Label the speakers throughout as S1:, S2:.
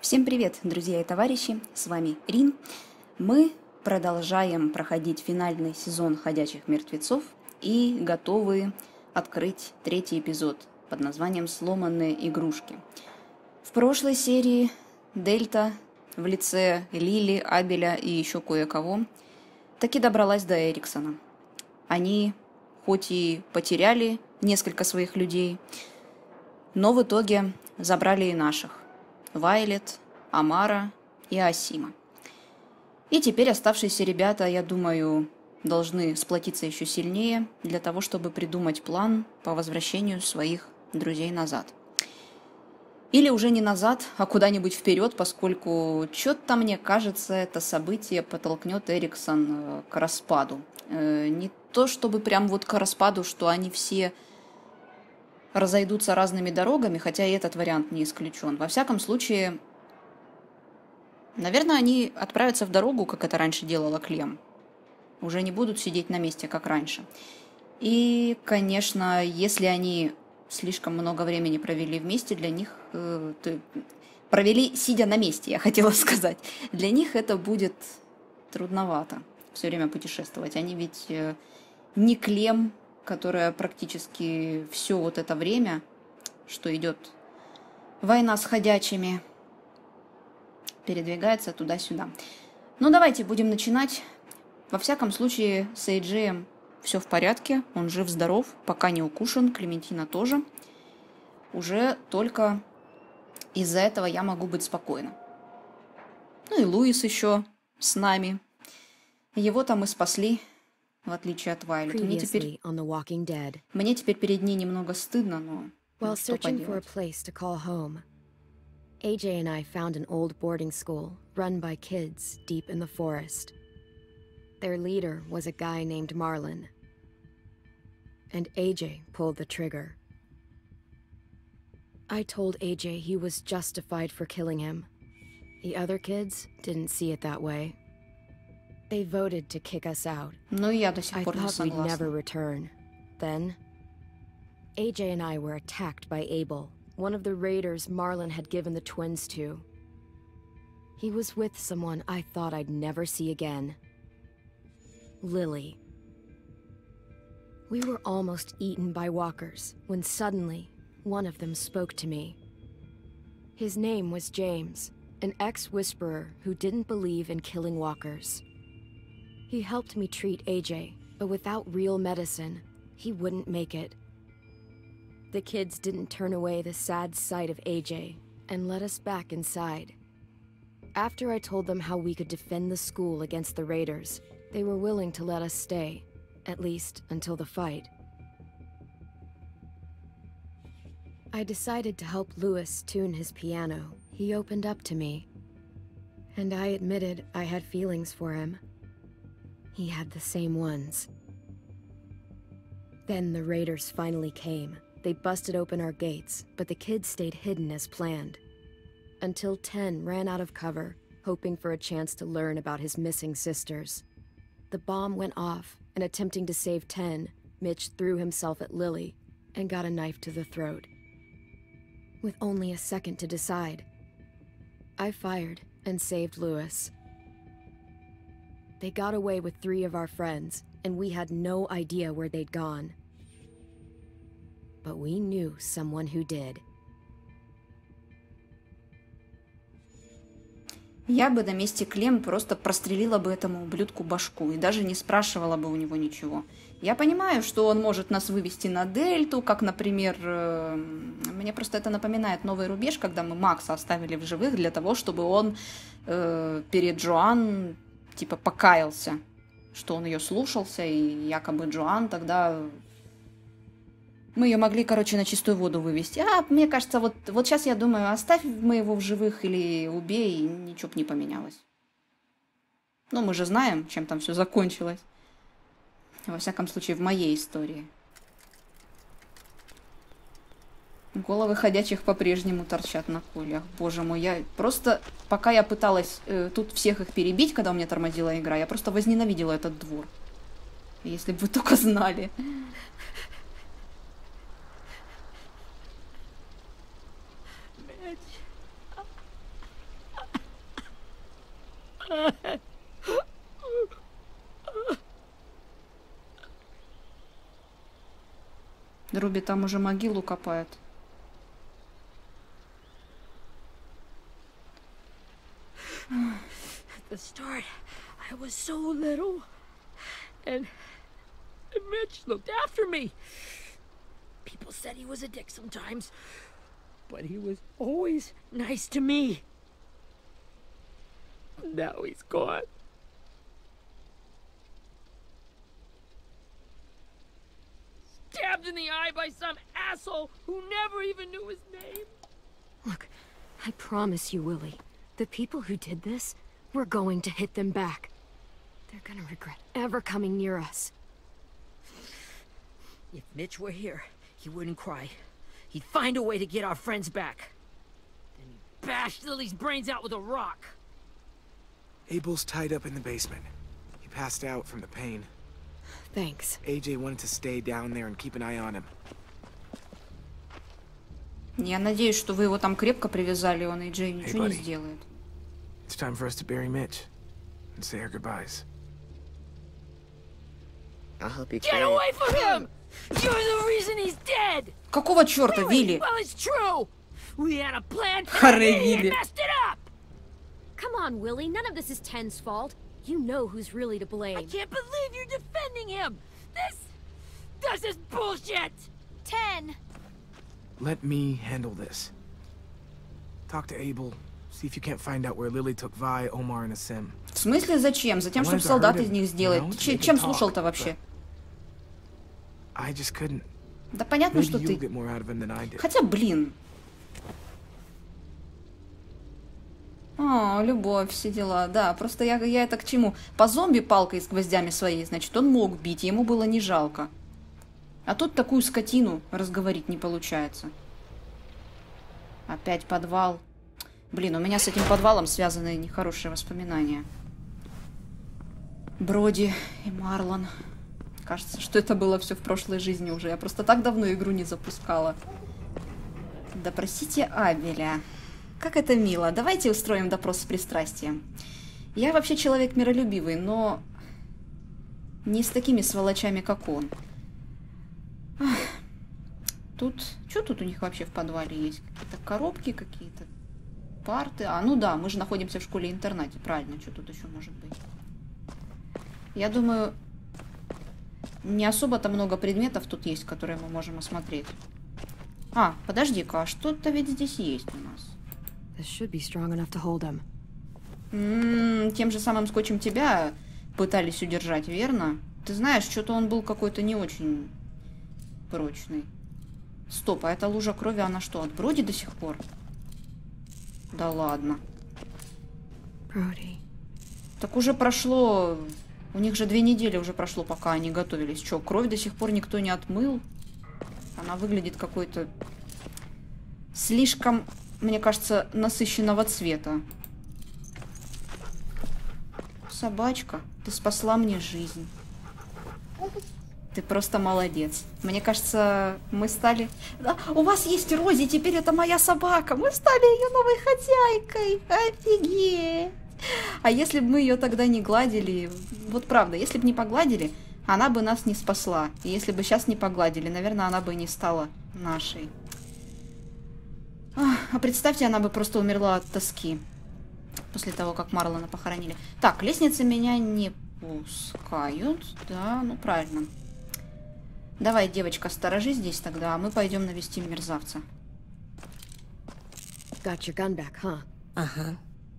S1: Всем привет, друзья и товарищи, с вами Рин. Мы продолжаем проходить финальный сезон «Ходячих мертвецов» и готовы открыть третий эпизод под названием «Сломанные игрушки». В прошлой серии Дельта в лице Лили, Абеля и еще кое-кого таки добралась до Эриксона. Они хоть и потеряли несколько своих людей, но в итоге забрали и наших. Вайлет, Амара и Асима. И теперь оставшиеся ребята, я думаю, должны сплотиться еще сильнее для того, чтобы придумать план по возвращению своих друзей назад. Или уже не назад, а куда-нибудь вперед, поскольку что-то, мне кажется, это событие подтолкнет Эриксон к распаду. Не то чтобы прям вот к распаду, что они все разойдутся разными дорогами, хотя и этот вариант не исключен. Во всяком случае, наверное, они отправятся в дорогу, как это раньше делала Клем. Уже не будут сидеть на месте, как раньше. И, конечно, если они слишком много времени провели вместе, для них... провели, сидя на месте, я хотела сказать. Для них это будет трудновато все время путешествовать. Они ведь не Клем, которая практически все вот это время, что идет война с ходячими, передвигается туда-сюда. Ну, давайте будем начинать. Во всяком случае, с Эйджеем все в порядке, он жив-здоров, пока не укушен, Клементина тоже. Уже только из-за этого я могу быть спокойна. Ну и Луис еще с нами. Его-то мы спасли, в отличие от Вайлет. Мне теперь перед ней немного стыдно, но что поделать.
S2: AJ and I found an old boarding school run by kids deep in the forest. Their leader was a guy named Marlin. And AJ pulled the trigger. I told AJ he was justified for killing him. The other kids didn't see it that way. They voted to kick us out.
S1: Но я до сих
S2: I
S1: пор не
S2: thought we'd
S1: согласна.
S2: never return. Then, AJ and I were attacked by Abel, one of the raiders Marlin had given the twins to. He was with someone I thought I'd never see again. Lily. We were almost eaten by walkers when suddenly one of them spoke to me. His name was James, an ex-whisperer who didn't believe in killing walkers. He helped me treat AJ, but without real medicine, he wouldn't make it. The kids didn't turn away the sad sight of AJ and let us back inside. After I told them how we could defend the school against the raiders, they were willing to let us stay, at least until the fight. I decided to help Lewis tune his piano. He opened up to me, and I admitted I had feelings for him. He had the same ones. Then the raiders finally came. They busted open our gates, but the kids stayed hidden as planned. Until Ten ran out of cover, hoping for a chance to learn about his missing sisters. The bomb went off, and attempting to save Ten, Mitch threw himself at Lily and got a knife to the throat. With only a second to decide, I fired and saved Lewis. They got away with 3 of our friends, and we had no idea where they'd gone. But we knew someone who did.
S1: Я бы на месте Клем просто прострелила бы этому ублюдку башку и даже не спрашивала бы у него ничего. Я понимаю, что он может нас вывести на Дельту, как, например, мне просто это напоминает новый рубеж, когда мы Макса оставили в живых для того, чтобы он перед Джоан типа покаялся, что он ее слушался, и якобы Джоан тогда... Мы ее могли, короче, на чистую воду вывести. А мне кажется, вот сейчас я думаю, оставь мы его в живых или убей, и ничего бы не поменялось. Ну, мы же знаем, чем там все закончилось. Во всяком случае, в моей истории. Головы ходячих по-прежнему торчат на кольях. Боже мой, я просто... Пока я пыталась тут всех их перебить, когда у меня тормозила игра, я просто возненавидела этот двор. Если бы вы только знали. Руби там уже могилу копает.
S3: At the start, I was so little, and Mitch looked after me. People said he was a dick sometimes, but he was always nice to me. Now he's gone. Stabbed in the eye by some asshole who never even knew his name.
S2: Look, I promise you, Willie, the people who did this, we're going to hit them back. They're gonna regret ever coming near us.
S3: If Mitch were here, he wouldn't cry. He'd find a way to get our friends back. Then he'd bash Lily's brains out with a rock.
S4: Abel's tied up in the basement. He passed out from the pain.
S2: Thanks.
S4: AJ wanted to stay down there and keep an eye on him.
S1: Я надеюсь, что вы его там крепко привязали, он AJ ничего не
S4: buddy.
S1: сделает.
S4: It's time for us to bury Mitch and say our goodbyes.
S5: I'll help you
S3: Get
S5: carry
S3: away from him! You're the reason he's dead!
S1: Какого черта, Вилли?
S3: Well, it's true! We had a plan,
S1: Харе,
S3: and he
S1: Вилли.
S3: messed it up!
S2: Come on, Willie, none of this is Ten's fault. You know who's really to blame.
S3: I can't believe you're defending him! This is bullshit!
S2: 10!
S4: Let me handle this. Talk to Abel. See if you can't find out where Lily took Vi, Omar, and Asim.
S1: В смысле зачем? Затем, чтобы солдат из них сделать. Чем слушал-то вообще?
S4: I just couldn't.
S1: Да понятно,
S4: Maybe
S1: что
S4: you'll
S1: ты...
S4: get more out of him than I did.
S1: Хотя, блин. Любовь, все дела. Да, просто я это к чему? По зомби палкой с гвоздями своей, значит, он мог бить, ему было не жалко. А тут такую скотину разговорить не получается. Опять подвал. Блин, у меня с этим подвалом связаны нехорошие воспоминания. Броди и Марлон. Кажется, что это было все в прошлой жизни уже. Я просто так давно игру не запускала. Допросите Абеля. Как это мило. Давайте устроим допрос с пристрастием. Я вообще человек миролюбивый, но не с такими сволочами, как он. Тут... Что тут у них вообще в подвале есть? Какие-то коробки, какие-то парты. Ну да, мы же находимся в школе-интернате. Правильно, что тут еще может быть? Я думаю, не особо-то много предметов тут есть, которые мы можем осмотреть. Подожди-ка, а что-то ведь здесь есть у нас.
S2: This should be strong enough to hold him.
S1: Тем же самым скотчем тебя пытались удержать, верно? Ты знаешь, что-то он был какой-то не очень прочный. Стоп, а эта лужа крови, она что, от Броди до сих пор? Да ладно.
S2: Brody.
S1: Так уже прошло... У них же 2 недели уже прошло, пока они готовились. Что, кровь до сих пор никто не отмыл? Она выглядит какой-то... Слишком, мне кажется, насыщенного цвета. Собачка, ты спасла мне жизнь. Ты просто молодец. Мне кажется, мы стали... Да, у вас есть Рози, теперь это моя собака. Мы стали ее новой хозяйкой. Офигеть. А если бы мы ее тогда не гладили... Вот правда, если бы не погладили, она бы нас не спасла. И если бы сейчас не погладили, наверное, она бы не стала нашей. А представьте, она бы просто умерла от тоски. После того, как Марлона похоронили. Так, лестницы меня не пускают. Да, ну правильно. Давай, девочка, сторожи здесь тогда, а мы пойдем навестим мерзавца.
S2: Got your gun back, huh?
S5: Uh-huh.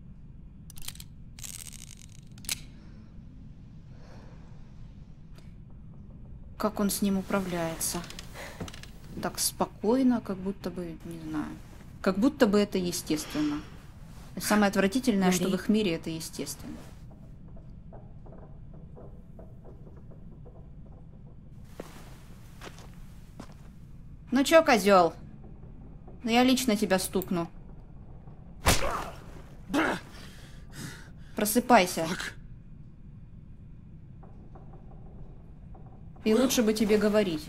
S1: Как он с ним управляется? Так спокойно, как будто бы, не знаю. Как будто бы это естественно. И самое отвратительное, что в их мире это естественно. Ну чё, козёл? Я лично тебя стукну. Просыпайся. И лучше бы тебе говорить.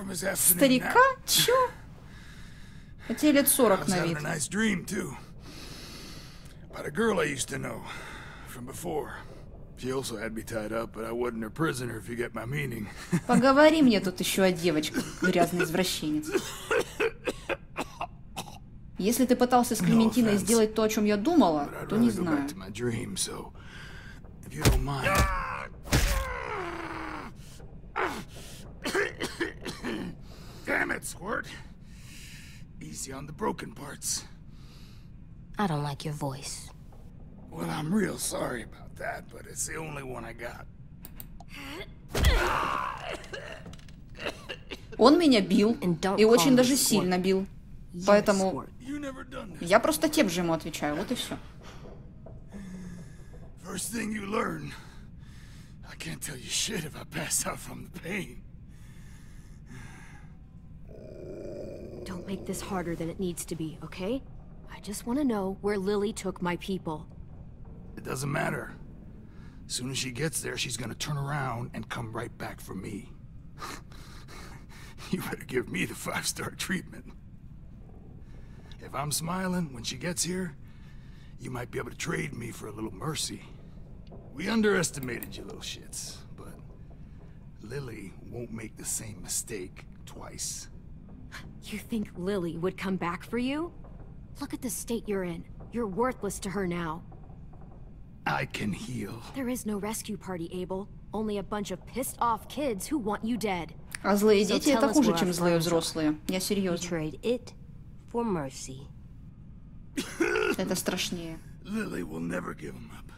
S1: Старика? Чё? А тебе лет 40 на вид.
S5: About a girl I used to know from before. She also had me tied up, but I wasn't her prisoner, if you get my meaning.
S1: Поговори мне тут еще о девочках, грязный извращенец. Если ты пытался с Клементиной сделать то, о чем я думала, то не знаю.
S5: Damn it, Squirt. Easy on the broken parts.
S6: I don't like your voice.
S5: Well, I'm real sorry about that, but it's the only one I got.
S1: Он меня бил, и очень даже сильно бил. Поэтому я просто тем же ему отвечаю, вот и все.
S5: First thing you learn, I can't tell you shit if I pass out from the pain.
S2: Don't make this harder than it needs to be, okay? I just want to know where Lily took my people.
S5: It doesn't matter. As soon as she gets there, she's gonna turn around and come right back for me. You better give me the 5-star treatment. If I'm smiling when she gets here, you might be able to trade me for a little mercy. We underestimated you little shits, but Lily won't make the same mistake twice.
S2: You think Lily would come back for you? Look at the state you're in. You're worthless to her now.
S5: I can heal.
S2: There is no rescue party, Abel. Only a bunch of pissed-off kids who want you dead.
S1: А злые дети это хуже, чем злые взрослые. Я серьезно.
S6: Trade it for mercy.
S1: Это страшнее.
S5: Lily will never give him up.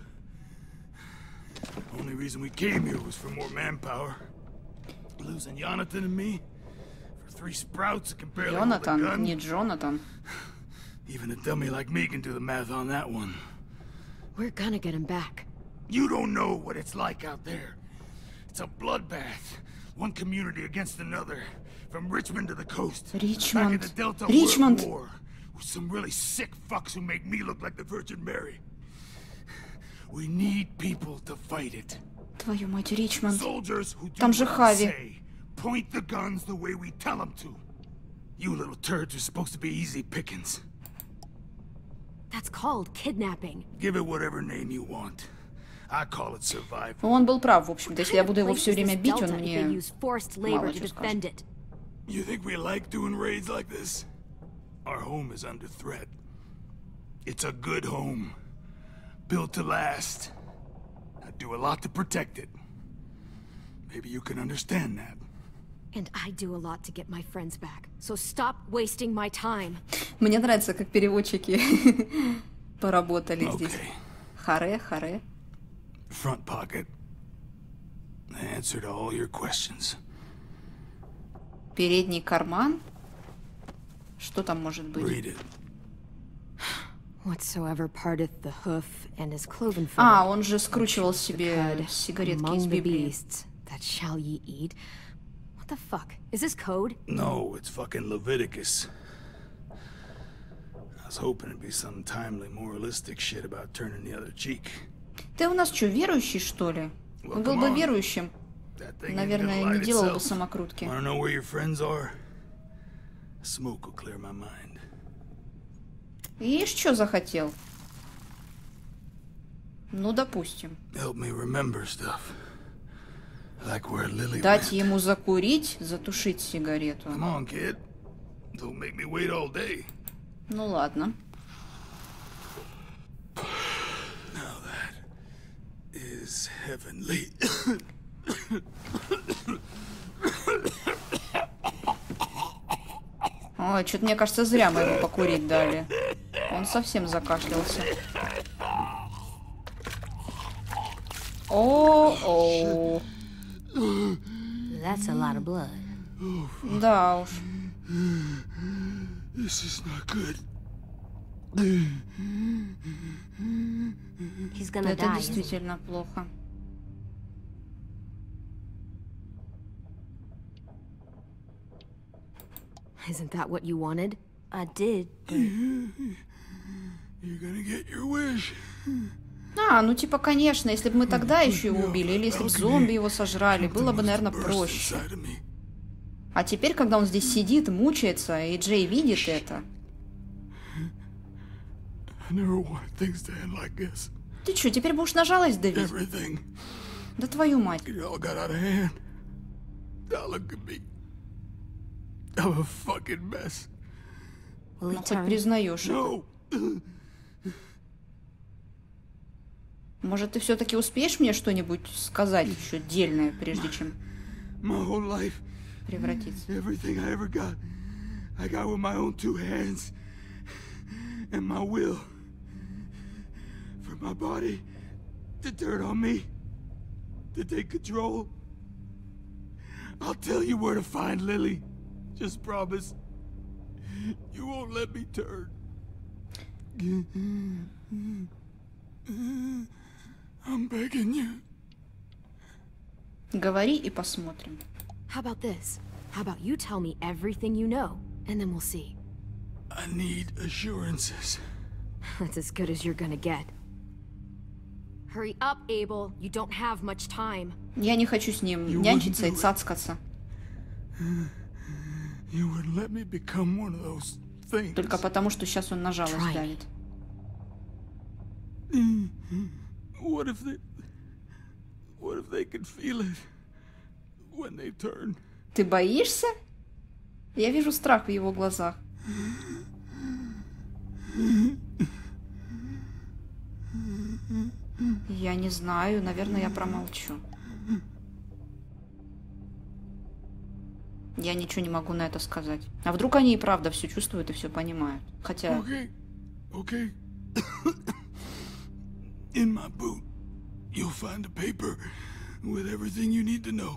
S5: Only reason we came here was for more manpower. Losing Jonathan and me for 3 sprouts that can barely hold a gun.
S1: Jonathan, не Джонатан.
S5: Even a dummy like me can do the math on that one.
S2: We're gonna get him back.
S5: You don't know what it's like out there. It's a bloodbath. One community against another. From Richmond to the coast.
S1: Richmond.
S5: Back in the Delta
S1: Richmond.
S5: War. With some really sick fucks who make me look like the Virgin Mary. We need people to fight it.
S1: Твою мать, Ричмонд.
S5: Soldiers who do
S1: Там же
S5: what we
S1: Хави.
S5: say. Point the guns the way we tell them to. You little turds are supposed to be easy pickings.
S2: That's called kidnapping.
S5: Give it whatever name you want. I call it survival.
S1: Он был прав, в общем-то. Если я буду его все время бить, он мне мало
S2: что
S1: что скажет.
S2: скажет.
S5: You think we like doing raids like this? Our home is under threat. It's a good home. Built to last. I do a lot to protect it. Maybe you can understand that.
S2: And I do a lot to get my friends back. So stop wasting my time.
S1: Мне нравится, как переводчики поработали здесь. Харе, харе.
S5: Front pocket. The answer to all your questions.
S1: Передний карман. Что там может быть?
S5: Read it.
S2: Whatsoever parteth the hoof and is cloven footed.
S1: А, он же скручивал себе сигаретки из Библии.
S2: That shall ye eat. What the fuck? Is this code?
S5: No, it's fucking Leviticus. I was hoping it'd be some timely moralistic shit about turning the other cheek.
S1: Ты у нас что, верующий, что ли? Он был бы верующим. Наверное, не делал бы самокрутки.
S5: Wanna know where your friends are? Smoke will clear my mind.
S1: Ишь, что захотел? Ну, допустим.
S5: Help me remember stuff. Like where Lily
S1: Дать
S5: went.
S1: ему закурить, затушить сигарету.
S5: Come on, kid. Don't make me wait all day.
S1: Ну, ладно.
S5: Now that is heavenly.
S1: Ой, что-то мне кажется, зря мы ему покурить дали. Он совсем закашлялся. О-оу.
S6: That's a lot of blood.
S1: Да уж.
S5: This is not good.
S6: He's gonna
S1: Это
S6: die.
S1: действительно плохо.
S2: Isn't that what you wanted?
S6: I did.
S5: You're gonna get your wish.
S1: А, ну типа, конечно, если бы мы тогда еще его убили, или если бы зомби его сожрали, было бы, наверное, проще. А теперь, когда он здесь сидит, мучается, и Джей видит это...
S5: I never wanted things to end like this.
S1: Ты что, теперь будешь на жалость давить?
S5: Everything.
S1: Да твою мать.
S5: It all got out of hand. Now look at me. I'm a fucking mess.
S6: Will he
S1: Ну, хоть
S6: turn?
S1: признаешь это.
S5: No.
S1: Может, ты все-таки успеешь мне что-нибудь сказать еще дельное, прежде чем
S5: My whole life,
S1: превратиться?
S5: everything I ever got, I got with my own two hands. And my will. For my body to turn on me. To take control. I'll tell you where to find Lily. Just promise. You won't let me turn. I'm begging you.
S1: Говори и посмотрим.
S2: How about this? How about you tell me everything you know, and then we'll see.
S5: I need assurances.
S2: That's as good as you're gonna get. Hurry up, Abel. You don't have much time.
S1: Я не хочу с ним нянчиться и цацкаться.
S5: You would let me become one of those things.
S1: Только потому, что сейчас он на жалость
S2: Try me.
S1: давит.
S5: What if they could feel it when they turn?
S1: Ты боишься? Я вижу страх в его глазах. Я не знаю, наверное, я промолчу. Я ничего не могу на это сказать. А вдруг они и правда все чувствуют и все понимают? Хотя...
S5: Okay. In my boot, you'll find a paper with everything you need to know.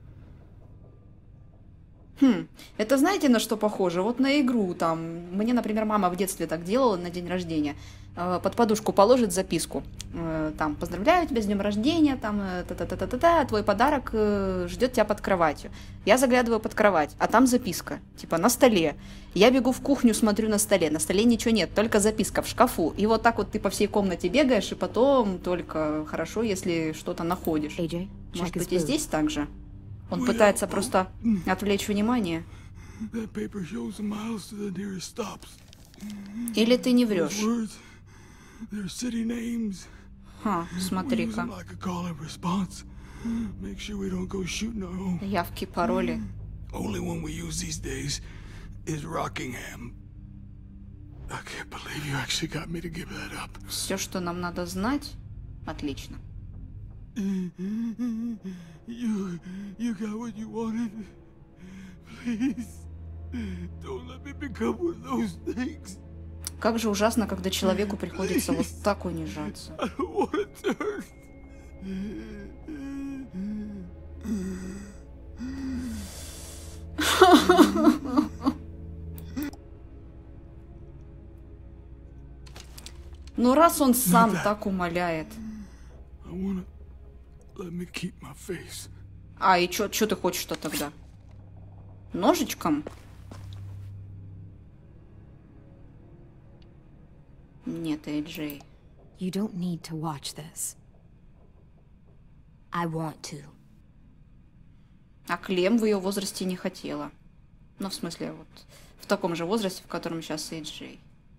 S1: Это знаете, на что похоже? Вот на игру там. Мне, например, мама в детстве так делала на день рождения. Под подушку положит записку. Там, поздравляю тебя с днем рождения, там, та-та-та-та-та, твой подарок ждет тебя под кроватью. Я заглядываю под кровать, а там записка, типа на столе. Я бегу в кухню, смотрю на столе ничего нет, только записка в шкафу. И вот так вот ты по всей комнате бегаешь, и потом только хорошо, если что-то находишь.
S2: AJ,
S1: Может
S2: check his
S1: быть, и
S2: boot.
S1: здесь так же? Он пытается просто отвлечь внимание.
S5: That paper shows the miles to the nearest stops.
S1: Или ты не врешь?
S5: Words, they're city names.
S1: Ха,
S5: We use
S1: смотри-ка.
S5: them like a call and response. Make sure we don't go shooting our own.
S1: Явки, пароли.
S5: Only one we use these days is Rockingham. I can't believe you actually got me to give that up.
S1: Все, что нам надо знать, отлично.
S5: You got what you wanted. Please, don't let me become one of those things.
S1: Как же ужасно, когда человеку приходится вот так унижаться.
S5: I don't want to turn.
S1: Ну, раз он сам так умоляет.
S5: I wanna let me keep my face.
S1: А, и чё ты хочешь-то тогда? Ножичком? Нет, Эйджей.
S2: You don't need to watch this.
S6: I want to.
S1: А Клем в ее возрасте не хотела. Ну, в смысле, вот в таком же возрасте, в котором сейчас Эйджей.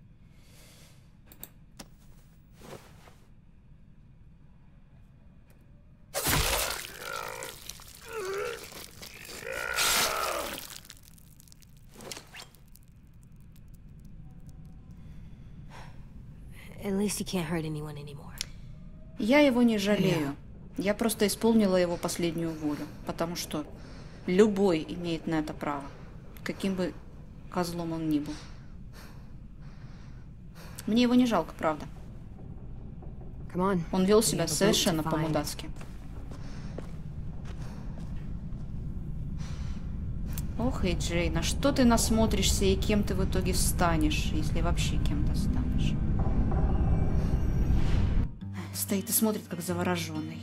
S6: At least he can't hurt anyone anymore.
S1: Я его не жалею. Я просто исполнила его последнюю волю. Потому что любой имеет на это право. Каким бы козлом он ни был. Мне его не жалко, правда.
S2: Come on.
S1: Он вел
S2: We
S1: себя
S2: have a boat
S1: совершенно
S2: to find.
S1: по-мудацки. Ох, Эйджей, на что ты насмотришься и кем ты в итоге станешь, если вообще кем-то станешь? Стоит и смотрит, как завороженный.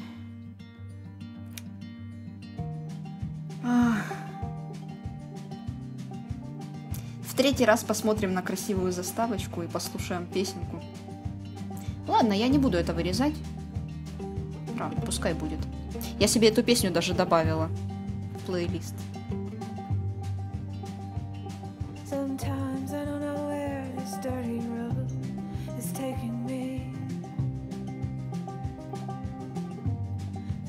S1: В третий раз посмотрим на красивую заставочку и послушаем песенку. Ладно, я не буду это вырезать. Правда, пускай будет. Я себе эту песню даже добавила в плейлист.
S7: Sometimes I don't know where this dirty road is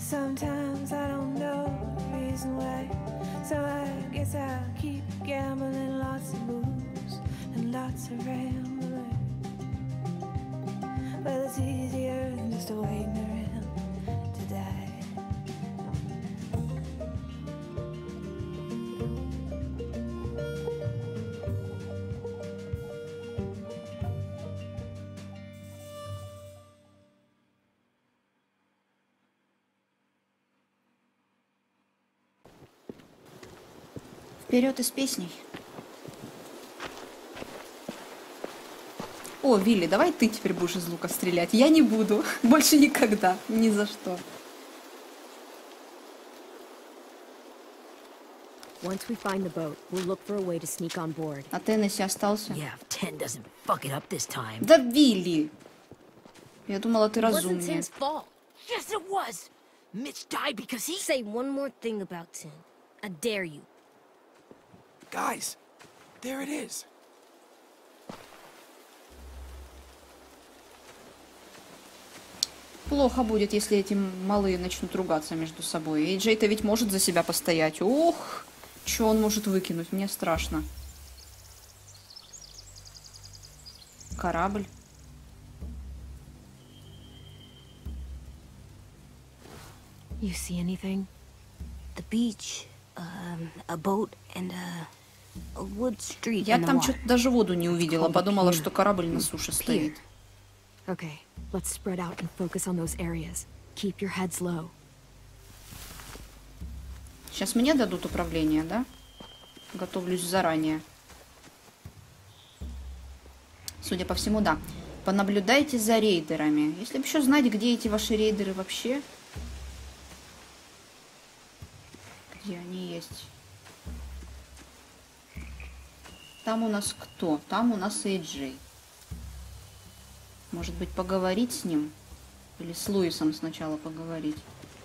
S7: Sometimes I don't know the reason why, so I guess I'll keep gambling lots of moves and lots of rambling. Well, it's easier than just waiting around to die.
S1: Вперед из песней. О, Вилли, давай ты теперь будешь из лука стрелять. Я не буду. Больше никогда. Ни за что.
S2: Once we find the boat, we'll look for a way to sneak on board.
S1: А Теннесси остался?
S3: Yeah, if 10 doesn't fuck it up this time.
S1: Да, Вилли! Я думала, ты
S6: It wasn't
S1: разумнее.
S6: Tin's fault.
S3: Yes, it was. Mitch died because he...
S6: Say one more thing about Tin. I dare you.
S4: Guys, there it is.
S1: Плохо будет, если эти малые начнут ругаться между собой. И Джей-то ведь может за себя постоять. Ох, что он может выкинуть? Мне страшно. Корабль.
S2: You see anything?
S6: The beach, a boat, and a wood street
S1: Я
S6: in the
S1: там
S6: water.
S1: что-то даже воду не увидела. Подумала, что корабль на суше стоит.
S2: Okay, let's spread out and focus on those areas. Keep your heads low.
S1: Сейчас мне дадут управление, да? Готовлюсь заранее. Судя по всему, да. Понаблюдайте за рейдерами. Если бы еще знать, где эти ваши рейдеры вообще. Где они есть? Там у нас кто? Там у нас Эйджей. Может быть, поговорить с ним? Или с Луисом сначала поговорить?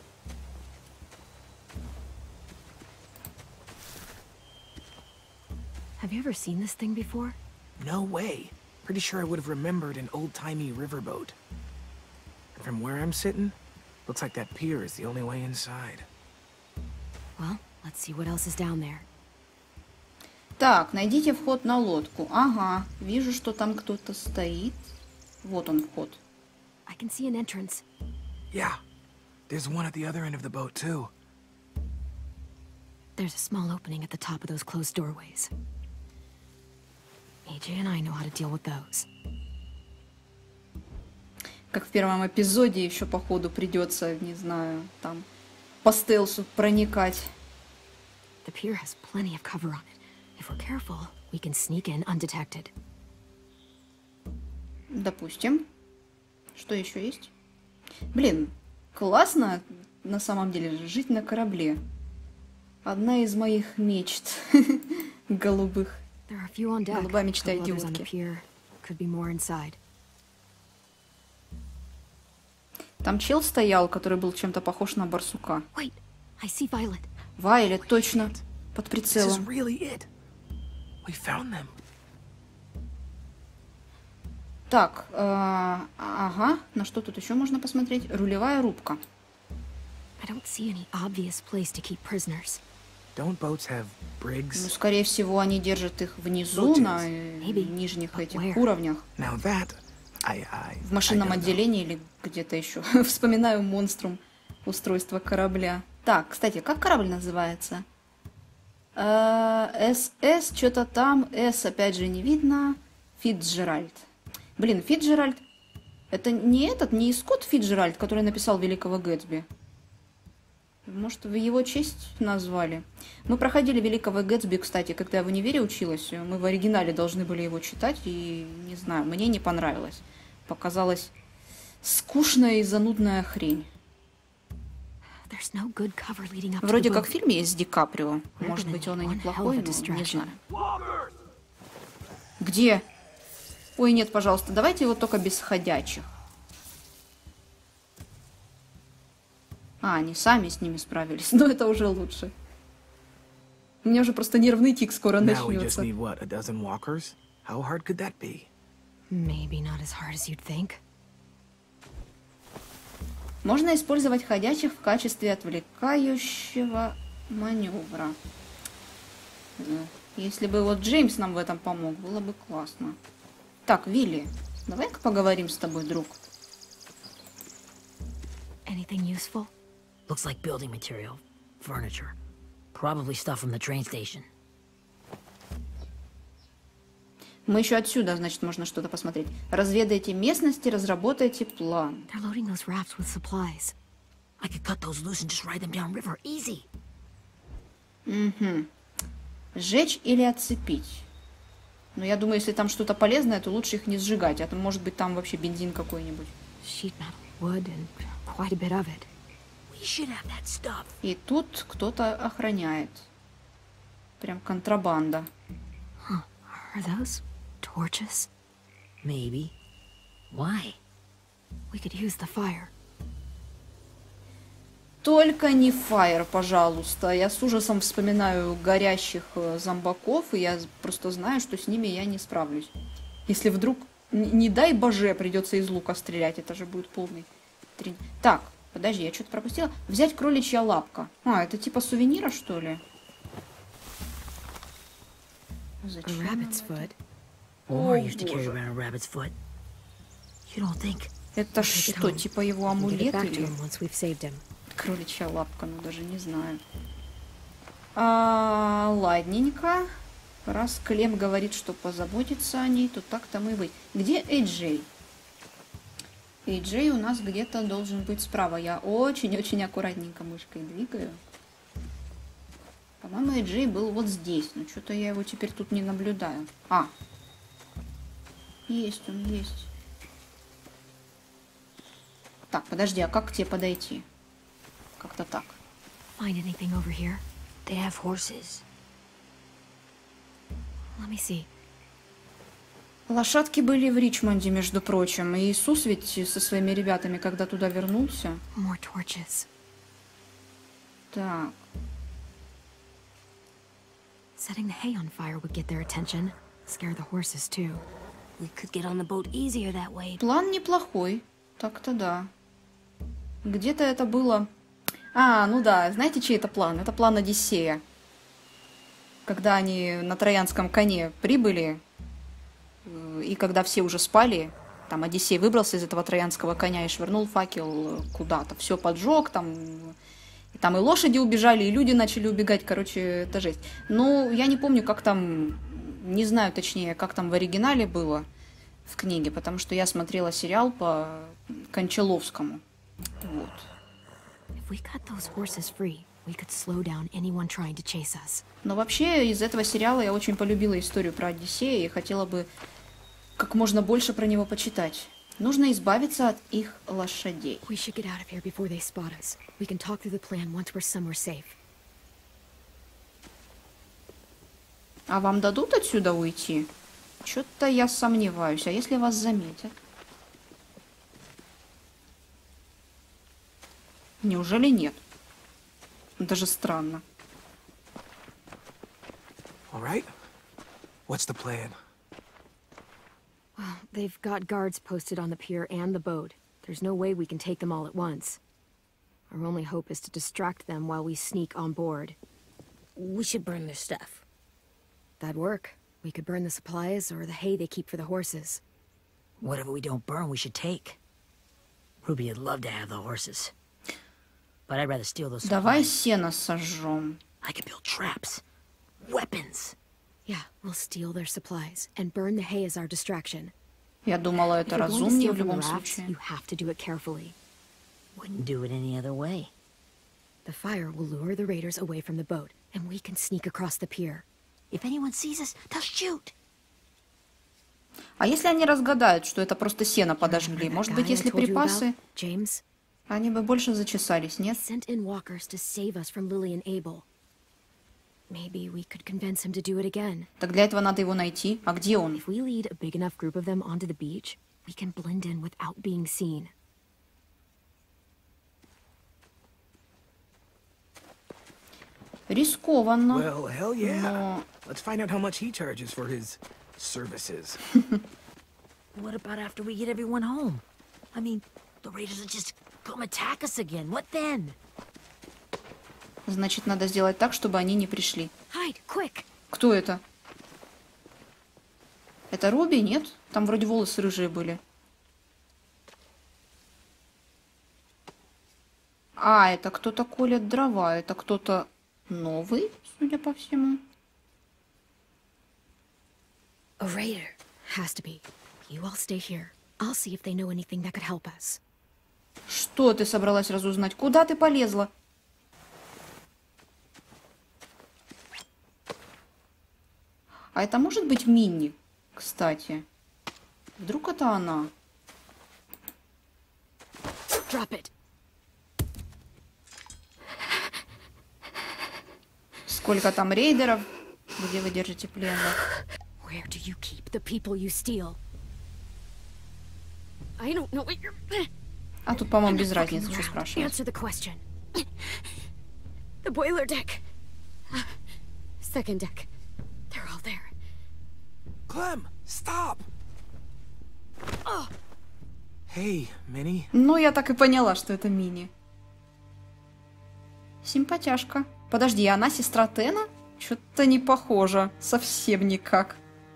S2: Have you ever seen this thing before?
S4: No way. Pretty sure I would have remembered an old-timey riverboat. And from where I'm sitting, looks like that pier is the only way inside.
S2: Well, let's see what else is down there.
S1: Так, найдите вход на лодку. Ага, вижу, что там кто-то стоит. Вот он вход.
S2: I can see an entrance.
S4: Yeah, there's one at the other end of the boat, too.
S2: There's a small opening at the top of those closed doorways. AJ and I know how to deal with those.
S1: Как в первом эпизоде, еще по ходу придется, не знаю, там по стелсу проникать.
S2: The pier has plenty of cover on it. If we're careful, we can sneak in undetected.
S1: Допустим. Что еще есть? Блин, классно на самом деле жить на корабле. Одна из моих мечт голубых.
S2: There are a few on deck.
S1: Голубая мечта
S2: Couple others on the
S1: идиотки.
S2: pier. Could be more inside.
S1: Там чел стоял, который был чем-то похож на барсука.
S2: Wait, I see Violet.
S1: Вайлет, точно. Под
S4: This is
S1: прицелом.
S4: really it. We found them.
S1: Так, ага. На что тут еще можно посмотреть? Рулевая рубка.
S2: I don't see any obvious place to keep prisoners.
S4: Don't boats have
S1: Ну,
S4: brigs?
S1: скорее всего, они держат их внизу, на
S2: Maybe.
S1: нижних
S2: But
S1: этих
S2: where?
S1: уровнях.
S4: Now that,
S1: В машинном
S4: I don't know.
S1: отделении или где-то еще. Вспоминаю монструм устройства корабля. Так, кстати, как корабль называется? СС, что-то там. С, опять же, не видно. Фитджеральд. Блин, Фитджеральд. Это не Скотт Фитджеральд, который написал Великого Гэтсби. Может, в его честь назвали? Мы проходили Великого Гэтсби, кстати, когда я в универе училась. Мы в оригинале должны были его читать, и, не знаю, мне не понравилось. Показалась скучная и занудная хрень.
S2: There's no good cover leading up to
S1: Вроде
S2: the
S1: как в
S2: boat.
S1: фильме есть с Ди Каприо.
S2: We're
S1: Может
S2: gonna
S1: быть, он и
S2: need one
S1: неплохой,
S2: hell
S1: но
S2: of a
S1: не
S2: distraction.
S1: знаю. Где? Ой, нет, пожалуйста, давайте его только без ходячих. А, они сами с ними справились. Но это уже лучше. У меня уже просто нервный тик скоро
S4: Now we just
S1: начнется.
S4: need, what, a dozen walkers? How hard could that be?
S2: Maybe not as hard as you'd think.
S1: Можно использовать ходячих в качестве отвлекающего маневра. Если бы вот Джеймс нам в этом помог, было бы классно. Так, Вилли, давай-ка поговорим с тобой, друг.
S3: Anything useful?
S8: Looks like building material. Furniture. Probably stuff from the train station.
S1: Мы еще отсюда, значит, можно что-то посмотреть. Разведайте местности, разработайте план.
S3: They're loading those rafts with supplies.
S8: I could cut those loose and just ride them downriver. Easy.
S1: Угу. Сжечь или отцепить? Но я думаю, если там что-то полезное, то лучше их не сжигать. А то может быть там вообще бензин какой-нибудь.
S3: Sheet metal, wood, and quite a bit of it.
S8: We should have that stuff.
S1: И тут кто-то охраняет. Прям контрабанда.
S3: Are those torches?
S8: Maybe. Why?
S3: We could use the fire.
S1: Только не фаер, пожалуйста. Я с ужасом вспоминаю горящих зомбаков, и я просто знаю, что с ними я не справлюсь. Если вдруг, не дай боже, придется из лука стрелять, это же будет полный трень. Так, подожди, я что-то пропустила. Взять кроличья лапка. А, это типа сувенира, что ли? Зачем?
S3: A rabbit's foot.
S8: Omar used to carry around a rabbit's foot. You don't think?
S1: Это что, типа его амулет или...
S3: Once we've saved him.
S1: Кроличья лапка, ну даже не знаю. Ладненько. Раз Клем говорит, что позаботится о ней, то так тому и быть. Где Эйджей? Эйджей у нас где-то должен быть справа. Я очень-очень аккуратненько мышкой двигаю. По-моему, Эйджей был вот здесь. Но что-то я его теперь тут не наблюдаю. А. Есть он, есть. Так, подожди, а как к тебе подойти? Как-то так.
S3: Find anything over here?
S6: They have horses.
S3: Let me see.
S1: Лошадки были в Ричмонде, между прочим. И Иисус ведь со своими ребятами, когда туда вернулся.
S3: More torches.
S1: Так.
S3: Setting the hay on fire would get their attention. Scare the horses too.
S6: We could get on the boat easier that way.
S1: План неплохой. Так-то да. Где-то это было... А, ну да, знаете, чей это план? Это план Одиссея. Когда они на троянском коне прибыли, и когда все уже спали, там Одиссей выбрался из этого троянского коня и швырнул факел куда-то. Все поджег, там и лошади убежали, и люди начали убегать. Короче, это жесть. Ну, я не помню, как там... Не знаю точнее, как там в оригинале было в книге, потому что я смотрела сериал по Кончаловскому. Вот.
S3: If we cut those horses free, we could slow down anyone trying to chase us.
S1: Но вообще из этого сериала я очень полюбила историю про Одиссея и хотела бы как можно больше про него почитать. Нужно избавиться от их лошадей.
S3: We should get out of here before they spot us. We can talk through the plan once we're somewhere safe.
S1: А вам дадут отсюда уйти? Что-то я сомневаюсь. А если вас заметят? Неужели нет? Даже странно.
S4: All right. What's the plan?
S2: Well, they've got guards posted on the pier and the boat. There's no way we can take them all at once. Our only hope is to distract them while we sneak on board.
S6: We should burn their stuff.
S2: That'd work. We could burn the supplies or the hay they keep for the horses.
S8: Whatever we don't burn, we should take. Ruby would love to have the horses. But I'd rather steal those
S1: Давай
S8: supplies.
S1: сено сожжем.
S8: I could build traps. Weapons.
S2: Yeah, we'll steal their supplies and burn the hay as our distraction.
S1: Я думала,
S2: If
S1: это
S2: you're going to
S1: разумнее
S2: steal
S1: в
S2: from the
S1: любом
S2: rafts,
S1: случае.
S2: you have to do it carefully.
S8: Wouldn't do it any other way.
S2: The fire will lure the raiders away from the boat, and we can sneak across the pier.
S8: If anyone sees us, they'll shoot.
S1: А если они разгадают, что это просто сено подожгли?
S2: Remember that
S1: Может
S2: guy
S1: быть,
S2: I
S1: если
S2: told you about,
S1: припасы,
S2: James?
S1: они бы больше зачесались,
S2: He
S1: нет?
S2: sent in walkers to save us from Lily and Abel. Maybe we could convince him to do it again.
S1: Так для этого надо его найти. А где он?
S2: If we lead a big enough group of them onto the beach, we can blend in without being seen.
S1: Рискованно.
S4: Well, hell yeah.
S1: Но
S4: Let's find out how much he charges for his services.
S8: What about after we get everyone home? I mean, the raiders will just
S6: come attack us again. What then?
S1: Значит, надо сделать так, чтобы они не пришли.
S6: Hide, quick.
S1: Кто это? Это Руби? Нет? Там вроде волосы рыжие были. А, это кто-то колет дрова. Это кто-то новый, судя по всему.
S2: A raider. Has to be. You all stay here. I'll see if they know anything that could help us.
S1: Что ты собралась разузнать? Куда ты полезла? А это может быть Минни, кстати? Вдруг это она?
S2: Drop it.
S1: Сколько там рейдеров? Где вы держите пленных?
S2: Where do you keep the people you steal? I don't know what you're...
S1: А тут, по-моему, без разницы, что спрашивать.
S2: Answer the question. The boiler deck. Second deck. They're all there.
S4: Clem, stop! Hey, Minnie.
S1: Ну, я так и поняла, что это Мини. Симпатяшка. Подожди, она сестра Тена? Что-то не похоже. Совсем никак.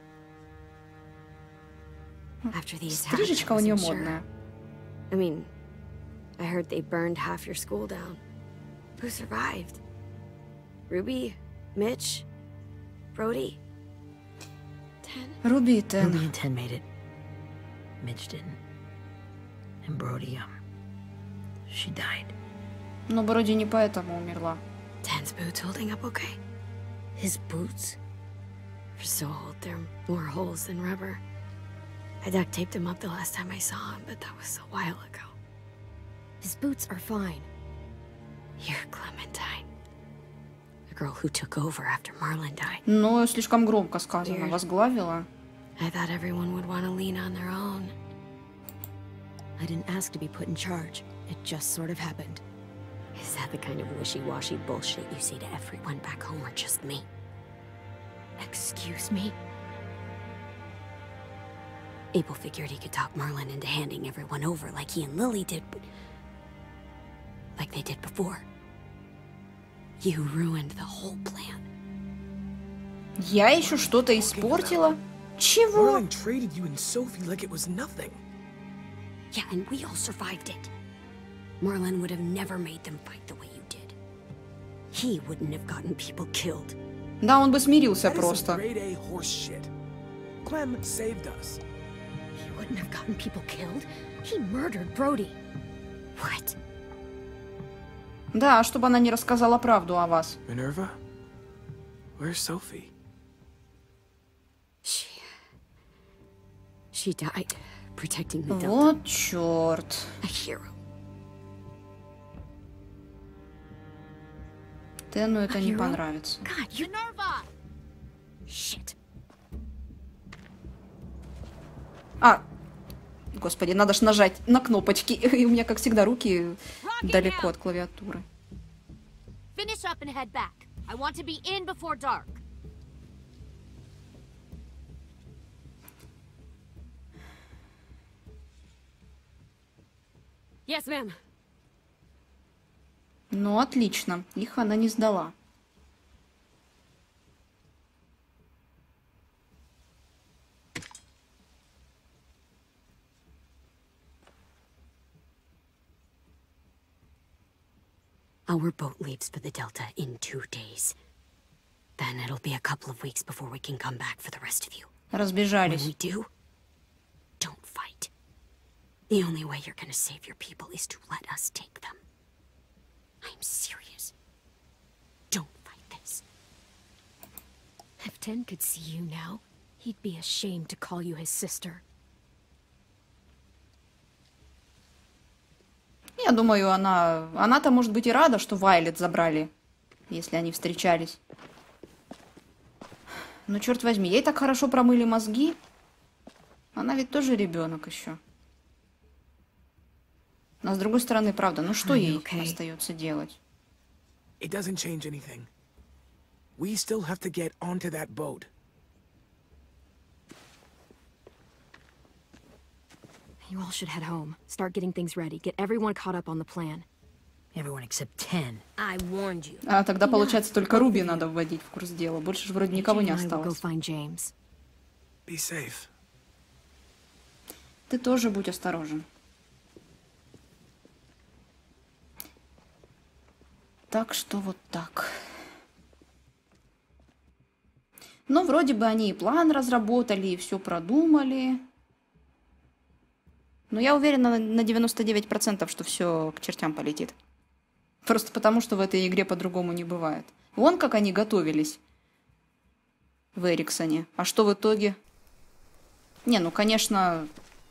S1: Стрижечка у нее модная.
S2: I mean, I heard they burned half your school down. Who survived? Ruby? Mitch? Brody? Ten?
S1: Руби и Тен.
S8: Ruby and Ten made it. Mitch didn't. And Brody, she died.
S1: Но Броди не поэтому умерла.
S2: Ten's boots holding up okay?
S6: His boots?
S2: They're so old, there are more holes than rubber. I duct taped him up the last time I saw him, but that was a while ago. His boots are fine. You're Clementine. The girl who took over after Marlon died.
S1: Но слишком громко сказано. Возглавила.
S2: I thought everyone would want to lean on their own. I didn't ask to be put in charge. It just sort of happened. Is that the kind of wishy-washy bullshit you say to everyone back home or just me? Excuse me? Abel figured he could talk Marlon into handing everyone over like he and Lily did, but... like they did before. You ruined the whole plan.
S1: Я еще что-то испортила? Чего?
S4: Marlon traded you and Sophie like it was nothing.
S2: Yeah, and we all survived it. Marlon would have never made them fight the way you did. He wouldn't have gotten people killed.
S1: Да, он бы смирился
S4: That is
S1: просто.
S4: some grade A horse shit. Clem saved us.
S2: He wouldn't have gotten people killed. He murdered Brody. What?
S1: Да, чтобы она не рассказала правду о вас.
S4: Minerva? Where's Sophie?
S2: She died protecting the Delta.
S1: Вот черт.
S2: A hero.
S1: Тену это не понравится.
S2: God, you... Minerva! Shit.
S1: А, господи, надо ж нажать на кнопочки. И у меня, как всегда, руки далеко от клавиатуры.
S6: Finish up and head back. I want to be in before dark.
S2: Yes, ma'am.
S1: Ну, отлично. Их она не сдала.
S2: Our boat leaves for the Delta in 2 days. Then it'll be a couple of weeks before we can come back for the rest of you. When
S1: Разбежались.
S2: we do, don't fight. The only way you're gonna save your people is to let us take them. I'm serious. Don't fight this. If Ten could see you now, he'd be ashamed to call you his sister.
S1: Я думаю, она-то, может быть, и рада, что Вайлет забрали, если они встречались. Ну, черт возьми, ей так хорошо промыли мозги. Она ведь тоже ребенок еще. Но с другой стороны, правда, ну что ей остается делать?
S4: It doesn't change anything. We still have to get onto that boat.
S2: You all should head home. Start getting things ready. Get everyone caught up on the plan.
S8: Everyone except 10.
S6: I warned you.
S1: А тогда, получается, только Руби надо вводить в курс дела. Больше же вроде никого не
S2: AJ and I will go
S1: осталось.
S2: find James.
S4: Be safe.
S1: Ты тоже будь осторожен. Так что вот так. Ну, вроде бы они и план разработали, и все продумали. Но я уверена на 99%, что все к чертям полетит. Просто потому, что в этой игре по-другому не бывает. Вон как они готовились в Эриксоне. А что в итоге? Не, ну, конечно,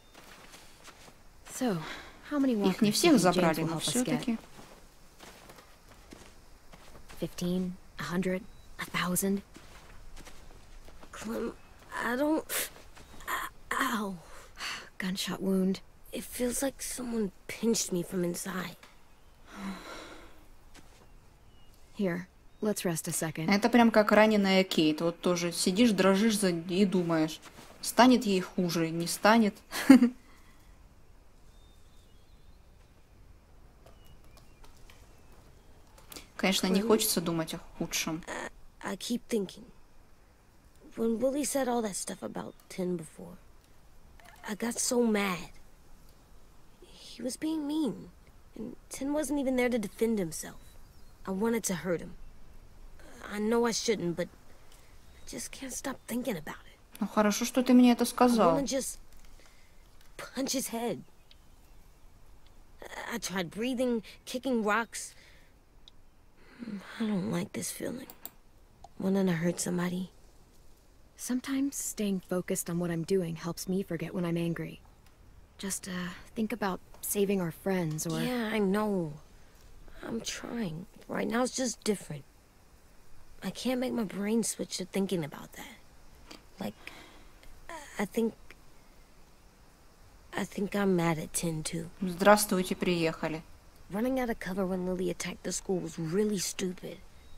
S2: So, how many
S1: их не
S2: walkers do
S1: всех
S2: you think James
S1: забрали,
S2: will
S1: но
S2: help us get?
S1: все-таки.
S2: 15, 100, 1000?
S6: Clem, I don't... Ow.
S2: Gunshot wound.
S6: It feels like someone pinched me from inside.
S2: Here, let's rest a second.
S1: Это прям как раненая Кейт. Вот тоже сидишь, дрожишь и думаешь, станет ей хуже, не станет. Конечно, не хочется думать о худшем.
S6: I keep thinking. When Willie said all that stuff about Tin before, I got so mad. He was being mean. And Tin wasn't even there to defend himself. I wanted to hurt him. I know I shouldn't, but I just can't stop thinking about it.
S1: Ну хорошо, что ты мне это
S6: I
S1: сказал.
S6: wanna just punch his head. I tried breathing, kicking rocks. I don't like this feeling. Wanting to hurt somebody.
S2: Sometimes staying focused on what I'm doing helps me forget when I'm angry. Just, think about saving our friends or...
S6: Yeah, I know. I'm trying. Right now it's just different. I can't make my brain switch to thinking about that. Like, I think I'm mad at Tin too.
S1: Здравствуйте, приехали.
S6: Running out of cover when Lily attacked the school was really stupid.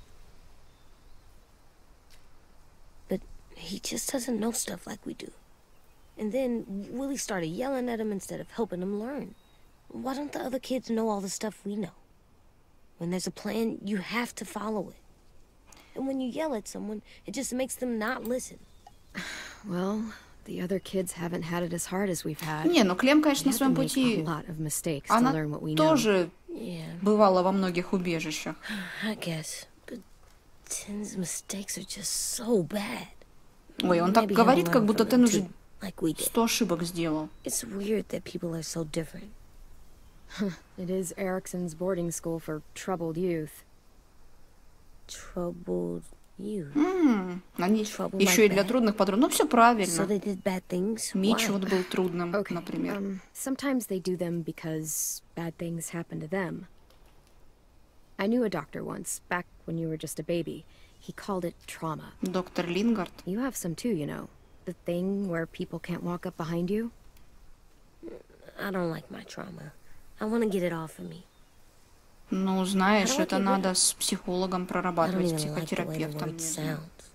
S6: But he just doesn't know stuff like we do. And then Willie started yelling at him instead of helping him learn. Why don't the other kids know all the stuff we know? When there's a plan, you have to follow it. And when you yell at someone, it just makes them not listen.
S2: Well, the other kids haven't had it as hard as we've had.
S1: Не, ну Клем,
S2: We
S1: конечно, на
S2: had to
S1: своем
S2: make a
S1: пути,
S2: lot of mistakes to
S1: она
S2: learn what we know.
S1: тоже
S6: Yeah,
S1: бывала во многих убежищах.
S6: I guess. But Tin's mistakes are just so bad.
S1: Ой, он так
S6: Maybe he'll
S1: говорит,
S6: learn
S1: как будто
S6: from
S1: Тен
S6: them
S1: уже
S6: too, like we did.
S1: 100 ошибок сделал.
S6: It's weird that people are so different.
S2: It is Erickson's boarding school for troubled youth.
S6: Troubled youth.
S1: Они
S6: Trouble
S1: еще и
S6: like
S1: для
S6: that.
S1: трудных подростков. Ну, все
S6: So
S1: правильно.
S6: they did bad things?
S1: Митч
S6: Why?
S1: вот был трудным,
S2: Okay,
S1: например.
S2: sometimes they do them because bad things happen to them. I knew a doctor once, back when you were just a baby. He called it trauma.
S1: Доктор Лингард.
S2: You have some too, you know. The thing where people can't walk up behind you.
S6: I don't like my trauma. I want to get it off of me.
S1: Ну, знаешь,
S6: How do I
S1: это
S6: get rid
S1: надо
S6: of-
S1: с психологом
S6: I don't
S1: прорабатывать,
S6: even like the way the
S1: психотерапевтом.
S6: word sounds.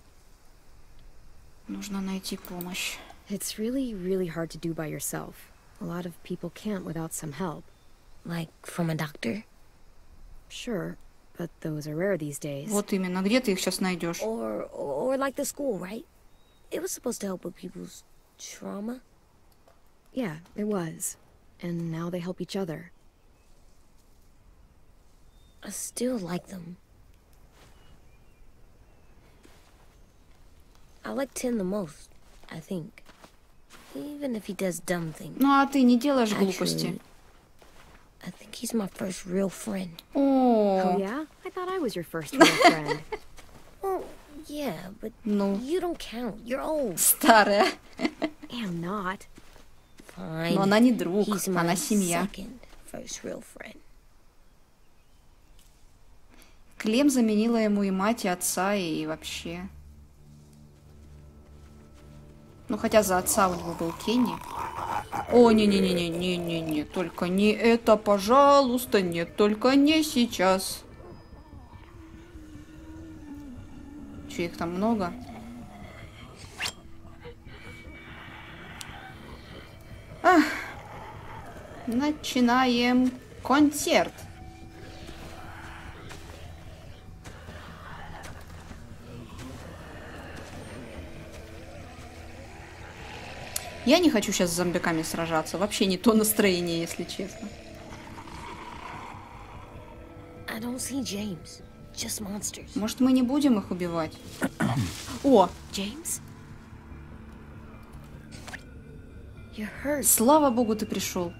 S1: Нужно найти помощь.
S2: It's really, really hard to do by yourself. A lot of people can't without some help.
S6: Like from a doctor?
S2: Sure, but those are rare these days.
S1: Вот именно, где ты их сейчас найдешь?
S6: Or like the school, right? It was supposed to help with people's trauma.
S2: Yeah, it was. And now they help each other.
S6: I still like them. I like Tin the most, I think. Even if he does dumb things.
S1: Ну, а ты не делаешь глупости?
S6: Actually, I think he's my first real friend.
S2: Oh,
S1: О,
S2: yeah? I thought I was your first real friend.
S6: Well, yeah, but
S1: ну,
S6: you don't count. You're old.
S1: старая.
S2: Am not.
S6: Fine.
S1: Но она не друг,
S6: He's my
S1: она семья.
S6: second first real friend.
S1: Клем заменила ему и мать, и отца, и вообще. Ну, хотя за отца у него был Кенни. О, не-не-не-не-не-не-не, только не это, пожалуйста, нет, только не сейчас. Че, их там много? Ах, начинаем концерт. Я не хочу сейчас с зомбиками сражаться. Вообще не то настроение, если честно.
S6: I don't see James. Just monsters.
S1: Может, мы не будем их убивать? О!
S2: James? You're hurt.
S1: Слава богу, ты пришел.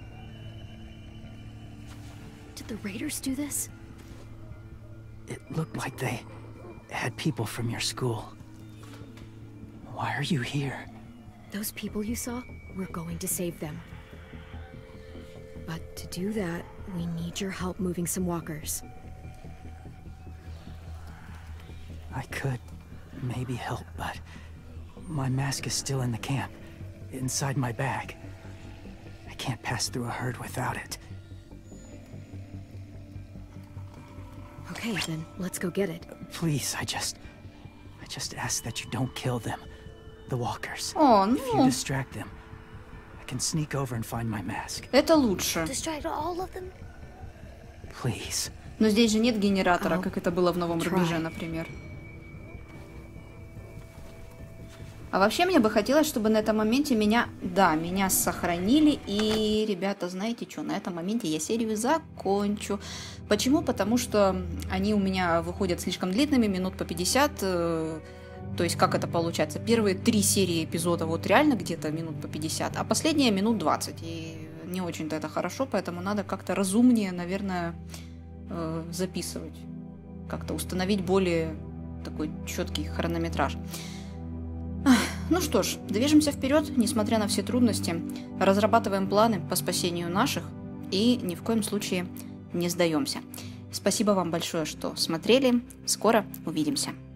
S2: Did the raiders do this?
S9: It looked like they had people from your school. Why are you here?
S2: Those people you saw, we're going to save them. But to do that, we need your help moving some walkers.
S9: I could maybe help, but my mask is still in the camp, inside my bag. I can't pass through a herd without it.
S2: Okay, then let's go get it.
S9: Please, I just ask that you don't kill them. The walkers.
S1: О,
S9: If you
S1: ну,
S9: distract them, I can sneak over and find my mask.
S1: это лучше.
S6: Distract all of them?
S9: Please.
S1: Но здесь же нет генератора, как это было в Новом Рубеже, например. А вообще мне бы хотелось, чтобы на этом моменте меня сохранили. И, ребята, знаете что, на этом моменте я серию закончу. Почему? Потому что они у меня выходят слишком длинными, минут по 50. То есть, как это получается? Первые 3 серии эпизода вот реально где-то минут по 50, а последние минут 20. И не очень-то это хорошо, поэтому надо как-то разумнее, наверное, записывать. Как-то установить более такой четкий хронометраж. Ну что ж, движемся вперед, несмотря на все трудности. Разрабатываем планы по спасению наших и ни в коем случае не сдаемся. Спасибо вам большое, что смотрели. Скоро увидимся.